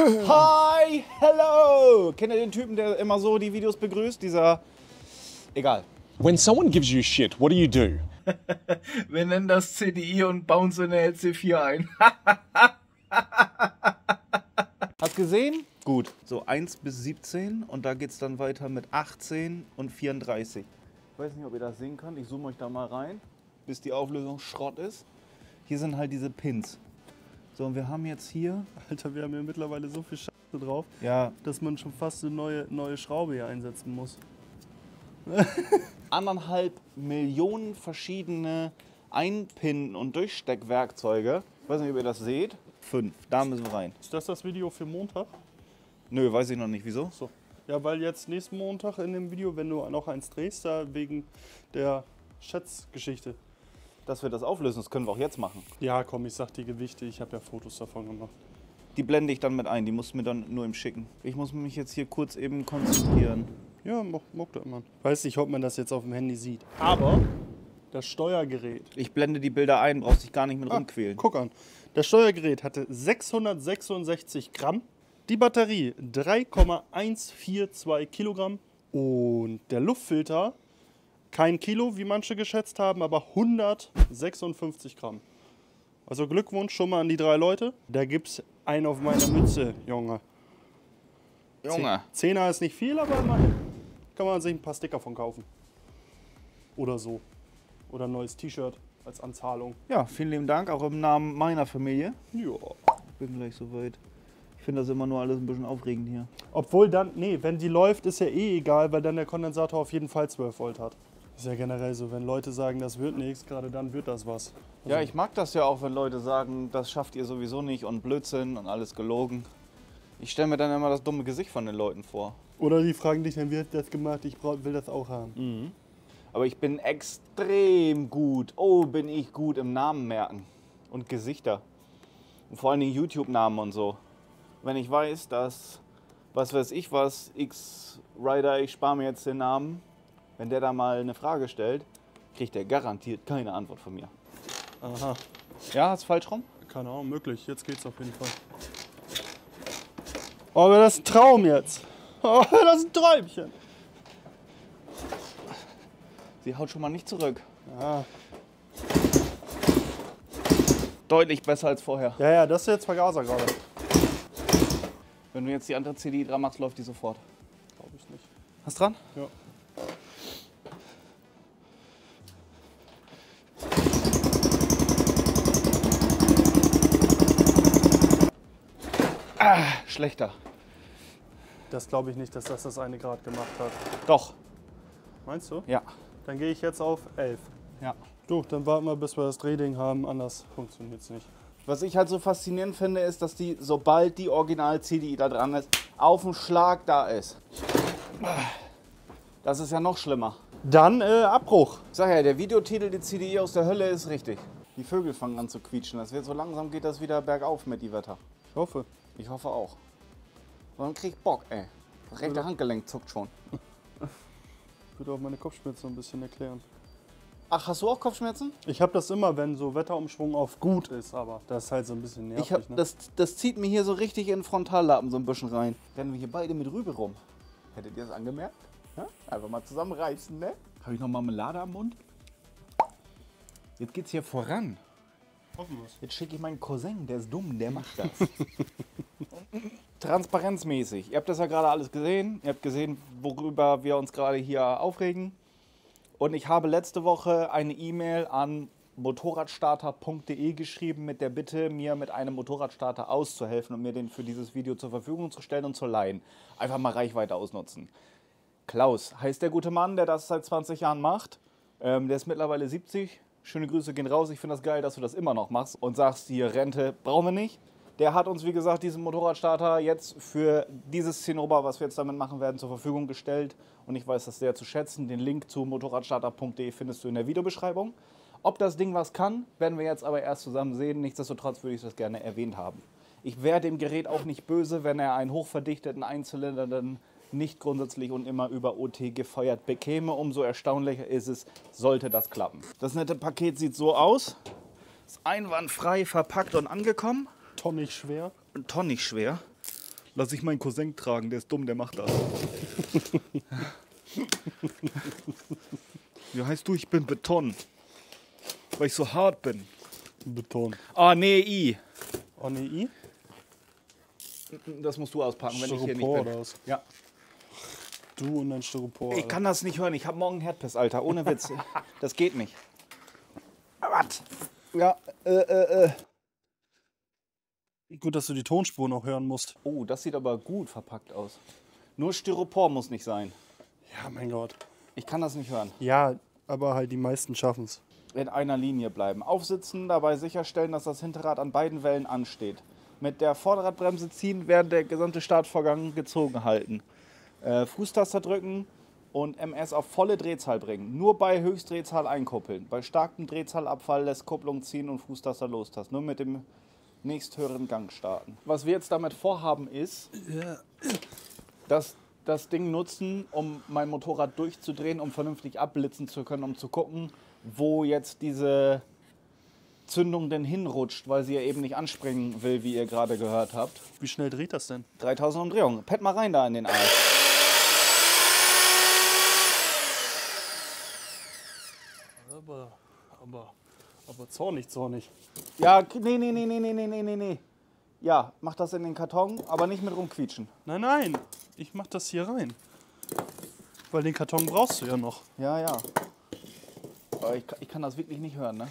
Hi, hello! Kennt ihr den Typen, der immer so die Videos begrüßt? Dieser... Egal. When someone gives you shit, what do? Wir nennen das CDI und bauen so eine LC4 ein. Hast gesehen? Gut. So 1 bis 17 und da geht es dann weiter mit 18 und 34. Ich weiß nicht, ob ihr das sehen könnt. Ich zoome euch da mal rein, bis die Auflösung Schrott ist. Hier sind halt diese Pins. So, und wir haben jetzt hier... Alter, wir haben hier mittlerweile so viel Scheiße drauf, Ja, dass man schon fast eine neue Schraube hier einsetzen muss. 1,5 Millionen verschiedene Einpin- und Durchsteckwerkzeuge. Ich weiß nicht, ob ihr das seht. 5, da müssen wir rein. Ist das Video für Montag? Nö, weiß ich noch nicht. Wieso? So. Ja, weil jetzt nächsten Montag in dem Video, wenn du noch eins drehst, da wegen der Schätzgeschichte. Dass wir das auflösen, das können wir auch jetzt machen. Ja, komm, ich sag die Gewichte, ich habe ja Fotos davon gemacht. Die blende ich dann mit ein, die musst du mir dann nur im schicken. Ich muss mich jetzt hier kurz eben konzentrieren. Ja, mock das mal. Weiß nicht, ob man das jetzt auf dem Handy sieht. Aber das Steuergerät. Ich blende die Bilder ein, brauchst dich gar nicht mit rumquälen. Guck an. Das Steuergerät hatte 666 Gramm. Die Batterie 3,142 Kilogramm. Und der Luftfilter, kein Kilo, wie manche geschätzt haben, aber 156 Gramm. Also Glückwunsch schon mal an die 3 Leute. Da gibt's einen auf meiner Mütze, Junge. Junge. 10er ist nicht viel, aber immerhin kann man sich ein paar Sticker von kaufen. Oder so. Oder ein neues T-Shirt als Anzahlung. Ja, vielen lieben Dank, auch im Namen meiner Familie. Ja. Ich bin gleich soweit. Ich finde das immer nur alles ein bisschen aufregend hier. Obwohl dann, nee, wenn die läuft, ist ja eh egal, weil dann der Kondensator auf jeden Fall 12 Volt hat. Ist ja generell so, wenn Leute sagen, das wird nichts, gerade dann wird das was. Ja, ich mag das ja auch, wenn Leute sagen, das schafft ihr sowieso nicht und Blödsinn und alles gelogen. Ich stelle mir dann immer das dumme Gesicht von den Leuten vor. Oder die fragen dich dann, wie hat das gemacht, ich will das auch haben. Aber ich bin extrem gut. Oh, bin ich gut im Namen merken. Und Gesichter. Und vor allen Dingen YouTube-Namen und so. Wenn ich weiß, dass, was weiß ich was, X-Rider, ich spare mir jetzt den Namen. Wenn der da mal eine Frage stellt, kriegt der garantiert keine Antwort von mir. Aha, Ja, ist falsch rum? keine Ahnung, möglich, jetzt geht's auf jeden Fall. Oh, aber das ist ein Traum jetzt. Oh, das ist ein Träumchen. Sie haut schon mal nicht zurück. Ja, Deutlich besser als vorher. ja, das ist jetzt Vergaser gerade. Wenn du jetzt die andere CDI dran machst, läuft die sofort. Glaube ich nicht. Hast dran? Ja. Schlechter. Das glaube ich nicht, dass das eine Grad gemacht hat. Doch. Meinst du? Ja. Dann gehe ich jetzt auf 11. Ja. Du, dann warten wir, bis wir das Drehding haben, anders funktioniert es nicht. Was ich halt so faszinierend finde, ist, dass die, sobald die Original-CDI da dran ist, auf den Schlag da ist. Das ist ja noch schlimmer. Dann Abbruch. Ich sag ja, der Videotitel, die CDI aus der Hölle, ist richtig. Die Vögel fangen an zu quietschen. Das wird so langsam geht das wieder bergauf mit die Wetter. Ich hoffe. Ich hoffe auch. Und dann krieg ich Bock, ey. Das rechte Handgelenk zuckt schon. Ich würde auch meine Kopfschmerzen ein bisschen erklären. Ach, hast du auch Kopfschmerzen? Ich habe das immer, wenn so Wetterumschwung auf gut ist, aber das ist halt so ein bisschen nervig. Ne? Das zieht mir hier so richtig in den Frontallappen so ein bisschen rein. Rennen wir hier beide mit Rübe rum. Hättet ihr das angemerkt? Ja? Einfach mal zusammenreißen, ne? Habe ich noch Marmelade am Mund? Jetzt geht's hier voran. Hoffen wir's. Jetzt schicke ich meinen Cousin, der ist dumm, der macht das. Transparenzmäßig. Ihr habt das ja gerade alles gesehen. Ihr habt gesehen, worüber wir uns gerade hier aufregen. Und ich habe letzte Woche eine E-Mail an motorradstarter.de geschrieben mit der Bitte, mir mit einem Motorradstarter auszuhelfen und mir den für dieses Video zur Verfügung zu stellen und zu leihen. Einfach mal Reichweite ausnutzen. Klaus heißt der gute Mann, der das seit 20 Jahren macht. Der ist mittlerweile 70. Schöne Grüße gehen raus. Ich finde das geil, dass du das immer noch machst und sagst, hier Rente brauchen wir nicht. Der hat uns, wie gesagt, diesen Motorradstarter jetzt für dieses Zinnober, was wir jetzt damit machen werden, zur Verfügung gestellt. Und ich weiß das sehr zu schätzen. Den Link zu motorradstarter.de findest du in der Videobeschreibung. Ob das Ding was kann, werden wir jetzt aber erst zusammen sehen. Nichtsdestotrotz würde ich das gerne erwähnt haben. Ich wäre dem Gerät auch nicht böse, wenn er einen hochverdichteten Einzylinder dann nicht grundsätzlich und immer über OT gefeuert bekäme. Umso erstaunlicher ist es, sollte das klappen. Das nette Paket sieht so aus. Ist einwandfrei verpackt und angekommen. Tonnig schwer. Tonnig schwer. Lass ich meinen Cousin tragen, der ist dumm, der macht das. Wie heißt du? Ich bin Beton. Weil ich so hart bin. Beton. Ah, nee, I. Oh, nee, I? Das musst du auspacken, wenn ich hier nicht Styropor bin. oder was? Ja. Du und dein Styropor. Ich kann das nicht hören. Ich habe morgen Herdpiss, Alter. Ohne Witz. Das geht nicht. Was? Ja, Gut, dass du die Tonspur noch hören musst. Oh, das sieht aber gut verpackt aus. Nur Styropor muss nicht sein. Ja, mein Gott. Ich kann das nicht hören. Ja, aber halt die meisten schaffen es. In einer Linie bleiben. Aufsitzen, dabei sicherstellen, dass das Hinterrad an beiden Wellen ansteht. Mit der Vorderradbremse ziehen, während der gesamte Startvorgang gezogen halten. Fußtaster drücken und MS auf volle Drehzahl bringen. Nur bei Höchstdrehzahl einkuppeln. Bei starkem Drehzahlabfall lässt Kupplung ziehen und Fußtaster lostasten. Nur mit dem nächsthöheren Gang starten. Was wir jetzt damit vorhaben ist, dass das Ding nutzen, um mein Motorrad durchzudrehen, um vernünftig abblitzen zu können, um zu gucken, wo jetzt diese Zündung denn hinrutscht, weil sie ja eben nicht anspringen will, wie ihr gerade gehört habt. Wie schnell dreht das denn? 3000 Umdrehungen. Pett mal rein da in den Ei. Aber zornig. Ja, nee. Ja, mach das in den Karton, aber nicht mit rumquietschen. Nein, ich mach das hier rein. Weil den Karton brauchst du ja noch. Ja. Aber ich kann das wirklich nicht hören, ne?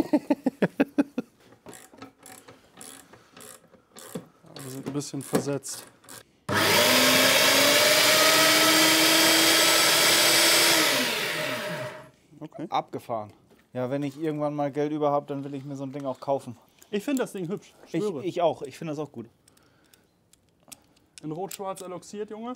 Wir sind ein bisschen versetzt. Okay. Abgefahren. Ja, wenn ich irgendwann mal Geld über habe, dann will ich mir so ein Ding auch kaufen. Ich finde das Ding hübsch. Schwöre. Ich auch. Ich finde das auch gut. In rot-schwarz eloxiert, Junge.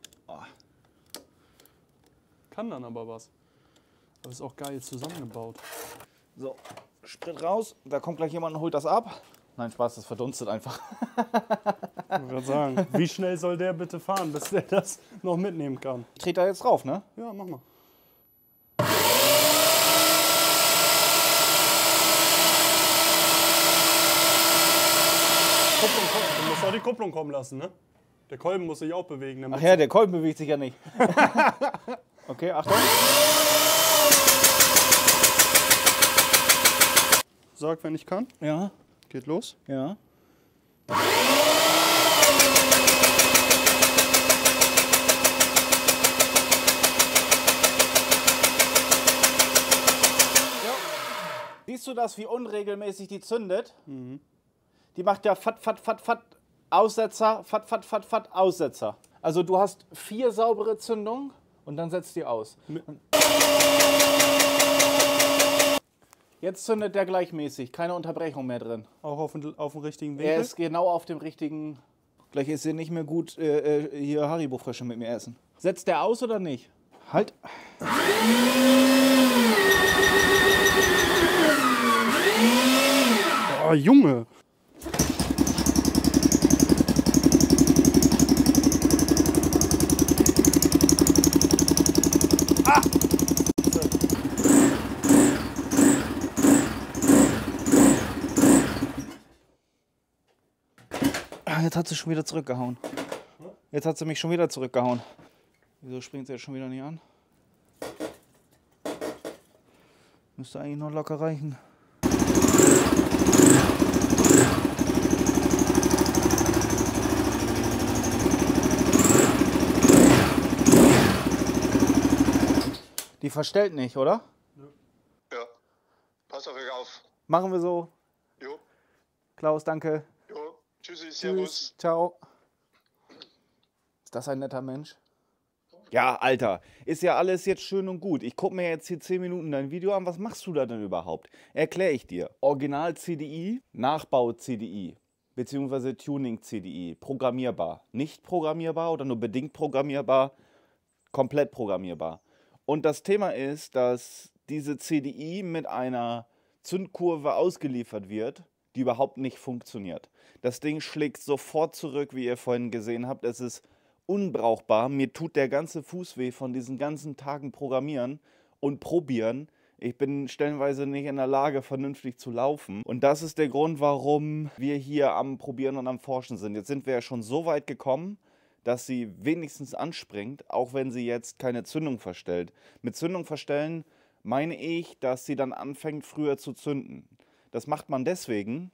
Kann dann aber was. Das ist auch geil zusammengebaut. So, Sprit raus. Da kommt gleich jemand und holt das ab. Nein, Spaß, das verdunstet einfach. Ich würde sagen, wie schnell soll der bitte fahren, bis der das noch mitnehmen kann? Ich trete da jetzt drauf, ne? Ja, mach mal. Du musst auch die Kupplung kommen lassen, ne? Der Kolben muss sich auch bewegen. Ach ja, der Kolben bewegt sich ja nicht. Okay, Achtung. Sag, wenn ich kann. Ja, Geht los. ja. Siehst du das, wie unregelmäßig die zündet? Mhm. Die macht ja Fat, Aussetzer, Fat, Aussetzer. Also du hast 4 saubere Zündungen und dann setzt die aus. Jetzt zündet der gleichmäßig, keine Unterbrechung mehr drin. Auch auf dem richtigen Weg. Er ist genau auf dem richtigen... Gleich ist er nicht mehr gut hier Haribo-Frösche mit mir essen. Setzt der aus oder nicht? Halt. Oh, Junge. Jetzt hat sie schon wieder zurückgehauen. Jetzt hat sie mich schon wieder zurückgehauen. Wieso springt sie jetzt schon wieder nicht an? Müsste eigentlich noch locker reichen. Die verstellt nicht, oder? Ja, pass auf euch auf. Machen wir so. Jo, Klaus, danke. jo, tschüssi, servus. Ciao. Ist das ein netter Mensch? Ja, Alter, ist ja alles jetzt schön und gut. Ich gucke mir jetzt hier 10 Minuten dein Video an. Was machst du da denn überhaupt? Erkläre ich dir. Original CDI, Nachbau CDI, beziehungsweise Tuning CDI. Programmierbar. Nicht programmierbar oder nur bedingt programmierbar. Komplett programmierbar. Und das Thema ist, dass diese CDI mit einer Zündkurve ausgeliefert wird, die überhaupt nicht funktioniert. Das Ding schlägt sofort zurück, wie ihr vorhin gesehen habt. Es ist unbrauchbar. Mir tut der ganze Fuß weh von diesen ganzen Tagen Programmieren und Probieren. Ich bin stellenweise nicht in der Lage, vernünftig zu laufen. Und das ist der Grund, warum wir hier am Probieren und am Forschen sind. Jetzt sind wir ja schon so weit gekommen, dass sie wenigstens anspringt, auch wenn sie jetzt keine Zündung verstellt. Mit Zündung verstellen meine ich, dass sie dann anfängt, früher zu zünden. Das macht man deswegen,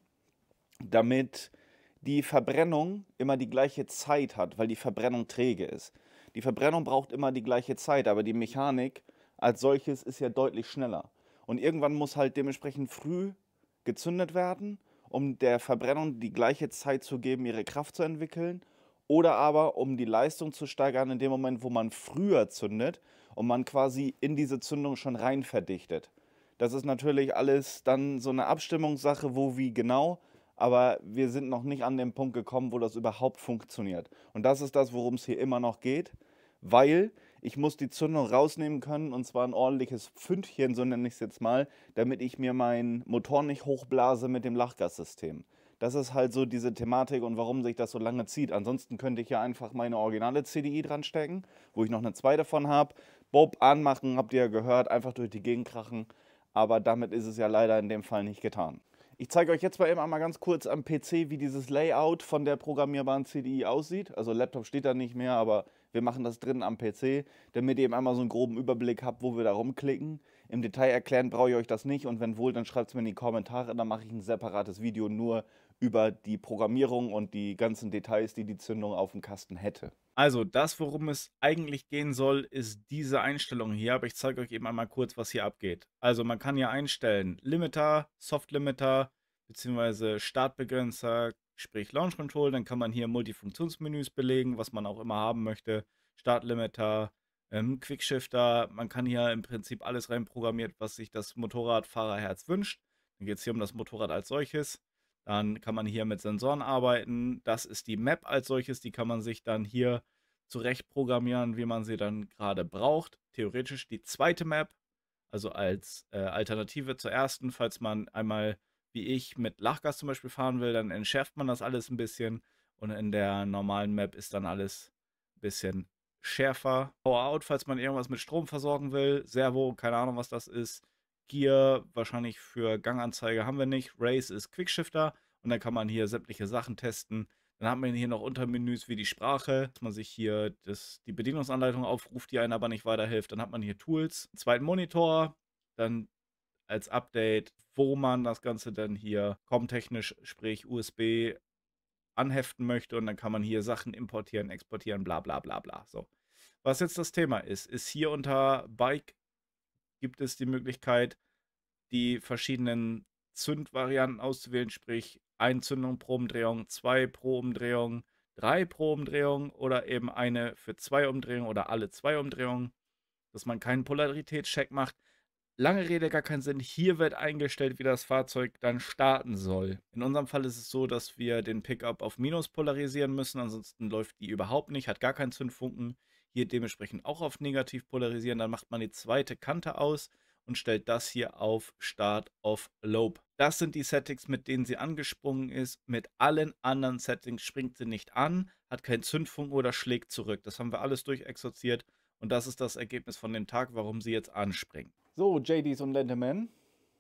damit die Verbrennung immer die gleiche Zeit hat, weil die Verbrennung träge ist. Die Verbrennung braucht immer die gleiche Zeit, aber die Mechanik als solches ist ja deutlich schneller. Und irgendwann muss halt dementsprechend früh gezündet werden, um der Verbrennung die gleiche Zeit zu geben, ihre Kraft zu entwickeln. Oder aber, um die Leistung zu steigern, in dem Moment, wo man früher zündet und man quasi in diese Zündung schon rein verdichtet. Das ist natürlich alles dann so eine Abstimmungssache, wo wie genau. Aber wir sind noch nicht an den Punkt gekommen, wo das überhaupt funktioniert. Und das ist das, worum es hier immer noch geht, weil ich muss die Zündung rausnehmen können, und zwar ein ordentliches Pfündchen, so nenne ich es jetzt mal, damit ich mir meinen Motor nicht hochblase mit dem Lachgassystem. Das ist halt so diese Thematik und warum sich das so lange zieht. Ansonsten könnte ich ja einfach meine originale CDI dran stecken, wo ich noch eine zweite von habe. Bob anmachen, habt ihr ja gehört, einfach durch die Gegend krachen. Aber damit ist es ja leider in dem Fall nicht getan. Ich zeige euch jetzt mal eben einmal ganz kurz am PC, wie dieses Layout von der programmierbaren CDI aussieht. Also Laptop steht da nicht mehr, aber wir machen das drin am PC, damit ihr eben einmal so einen groben Überblick habt, wo wir da rumklicken. Im Detail erklären brauche ich euch das nicht und wenn wohl, dann schreibt es mir in die Kommentare, dann mache ich ein separates Video nur über die Programmierung und die ganzen Details, die die Zündung auf dem Kasten hätte. Also das, worum es eigentlich gehen soll, ist diese Einstellung hier, aber ich zeige euch eben einmal kurz, was hier abgeht. Also man kann hier einstellen Limiter, Soft Limiter, beziehungsweise Startbegrenzer, sprich Launch Control, dann kann man hier Multifunktionsmenüs belegen, was man auch immer haben möchte, Startlimiter, Quickshifter, man kann hier im Prinzip alles reinprogrammiert, was sich das Motorradfahrerherz wünscht. Dann geht es hier um das Motorrad als solches. Dann kann man hier mit Sensoren arbeiten. Das ist die Map als solches. Die kann man sich dann hier zurecht programmieren, wie man sie dann gerade braucht. Theoretisch die zweite Map, also als Alternative zur ersten. Falls man einmal, wie ich, mit Lachgas zum Beispiel fahren will, dann entschärft man das alles ein bisschen. Und in der normalen Map ist dann alles ein bisschen schärfer. Power Out, falls man irgendwas mit Strom versorgen will. Servo, keine Ahnung, was das ist. Gear, wahrscheinlich für Ganganzeige haben wir nicht. Race ist Quickshifter und dann kann man hier sämtliche Sachen testen. Dann hat man hier noch Untermenüs wie die Sprache, dass man sich hier die Bedienungsanleitung aufruft, die einem aber nicht weiterhilft. Dann hat man hier Tools, einen zweiten Monitor, dann als Update, wo man das Ganze dann hier COM-technisch, sprich USB, anheften möchte und dann kann man hier Sachen importieren, exportieren, bla bla bla bla. So. Was jetzt das Thema ist hier unter Bike gibt es die Möglichkeit, die verschiedenen Zündvarianten auszuwählen, sprich 1 Zündung pro Umdrehung, 2 pro Umdrehung, 3 pro Umdrehung oder eben eine für 2 Umdrehungen oder alle 2 Umdrehungen, dass man keinen Polaritätscheck macht. Lange Rede, gar keinen Sinn. Hier wird eingestellt, wie das Fahrzeug dann starten soll. In unserem Fall ist es so, dass wir den Pickup auf Minus polarisieren müssen, ansonsten läuft die überhaupt nicht, hat gar keinen Zündfunken. Hier dementsprechend auch auf Negativ polarisieren, dann macht man die zweite Kante aus und stellt das hier auf Start of Lobe. Das sind die Settings, mit denen sie angesprungen ist. Mit allen anderen Settings springt sie nicht an, hat keinen Zündfunken oder schlägt zurück. Das haben wir alles durchexerziert und das ist das Ergebnis von dem Tag, warum sie jetzt anspringt. So, JDs und Gentlemen.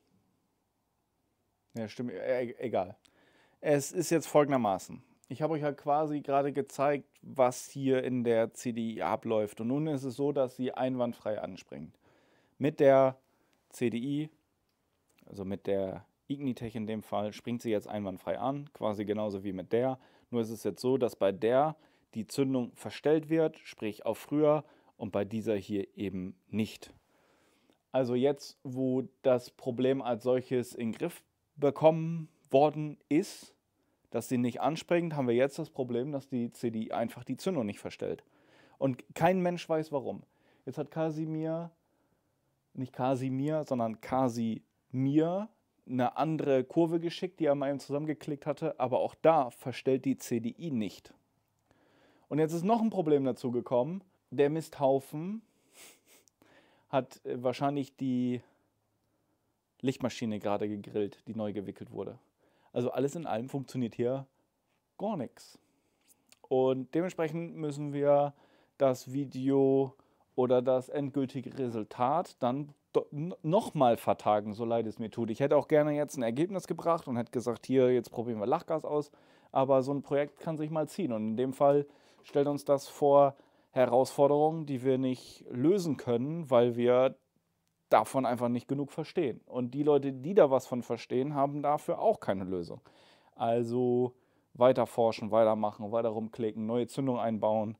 Ja, stimmt, egal. Es ist jetzt folgendermaßen. Ich habe euch ja quasi gerade gezeigt, was hier in der CDI abläuft. Und nun ist es so, dass sie einwandfrei anspringt. Mit der CDI, also mit der Ignitech in dem Fall, springt sie jetzt einwandfrei an, quasi genauso wie mit der. Nur ist es jetzt so, dass bei der die Zündung verstellt wird, sprich auf früher, und bei dieser hier eben nicht. Also jetzt, wo das Problem als solches in den Griff bekommen worden ist, dass sie nicht anspringt, haben wir jetzt das Problem, dass die CDI einfach die Zündung nicht verstellt. Und kein Mensch weiß warum. Jetzt hat nicht Kasimir, sondern Kasimir eine andere Kurve geschickt, die er mal eben zusammengeklickt hatte, aber auch da verstellt die CDI nicht. Und jetzt ist noch ein Problem dazu gekommen. Der Misthaufen hat wahrscheinlich die Lichtmaschine gerade gegrillt, die neu gewickelt wurde. Also alles in allem funktioniert hier gar nichts. Und dementsprechend müssen wir das Video oder das endgültige Resultat dann nochmal vertagen, so leid es mir tut. Ich hätte auch gerne jetzt ein Ergebnis gebracht und hätte gesagt, hier, jetzt probieren wir Lachgas aus. Aber so ein Projekt kann sich mal ziehen. Und in dem Fall stellt uns das vor Herausforderungen, die wir nicht lösen können, weil wir davon einfach nicht genug verstehen. Und die Leute, die da was von verstehen, haben dafür auch keine Lösung. Also weiter forschen, weitermachen, weiter rumklicken, neue Zündung einbauen,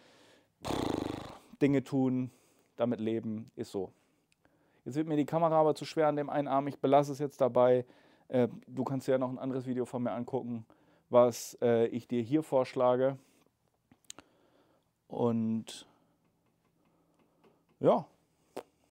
Dinge tun, damit leben, ist so. Jetzt wird mir die Kamera aber zu schwer an dem einen Arm. Ich belasse es jetzt dabei. Du kannst dir ja noch ein anderes Video von mir angucken, was ich dir hier vorschlage. Und ja,